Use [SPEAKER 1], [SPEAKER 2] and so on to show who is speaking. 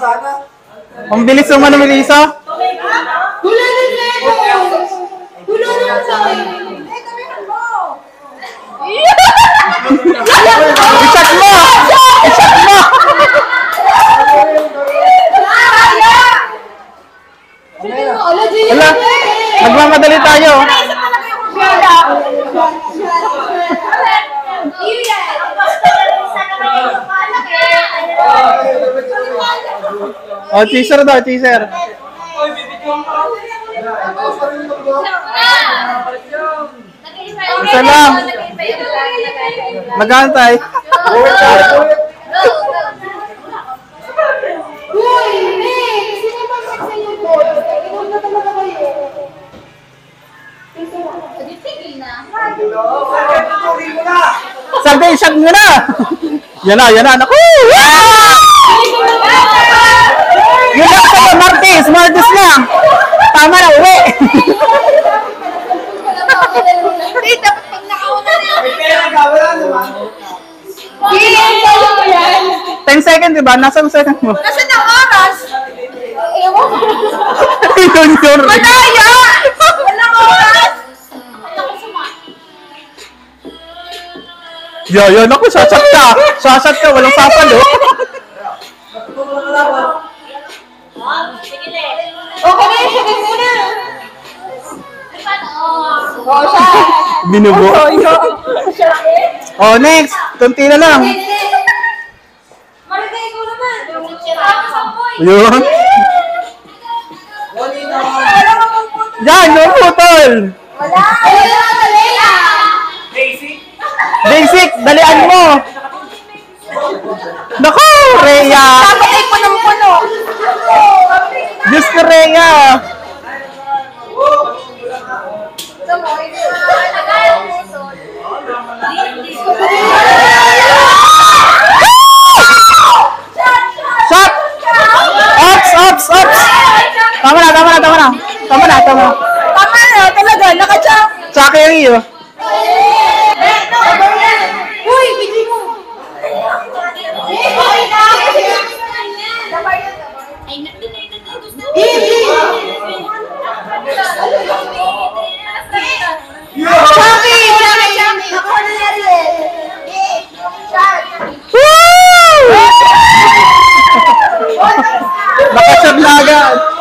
[SPEAKER 1] Ang bilis naman ng Melissa. I-chat mo! I-chat mo! Wala, magmamadali tayo. Oh, teaser daw, teaser. Isa lang. Nag-aantay. Sabi, shot mo na! Yan na, yan na. Naku! Yun lang sa Martis! Martis lang! Tama na, uwi!
[SPEAKER 2] Hindi, dapat pag nakauna na.
[SPEAKER 3] May pera ka, wala naman.
[SPEAKER 1] 10 seconds, diba? Nasaan second mo?
[SPEAKER 2] Nasaan ang oras? Ewan ko.
[SPEAKER 1] Yun, yun.
[SPEAKER 2] Madaya! Walang oras!
[SPEAKER 1] Yan, ako, sasat ka. Sasat ka, walang papalo.
[SPEAKER 2] Okay na, shooting muna.
[SPEAKER 1] Binubo. Oh, next. Tunti na lang.
[SPEAKER 2] Marigay ko naman.
[SPEAKER 1] Yun. Yan, yung putol.
[SPEAKER 2] Wala. Wala.
[SPEAKER 3] Basic.
[SPEAKER 1] Basic, dalian mo. Naku, Rhea.
[SPEAKER 2] Papatay ko ng puno.
[SPEAKER 1] Diyos ko, Rhea. Shot! Ops, ops, ops! Tama na, tama na, tama na. Tama na, tama na.
[SPEAKER 2] Tama na, talaga. Naka-chop.
[SPEAKER 1] Tsaka yung iyo.
[SPEAKER 2] Uy, bigay mo. Chami! Chami! Chami! Ako na yan.
[SPEAKER 1] Woo! Nakasab na agad.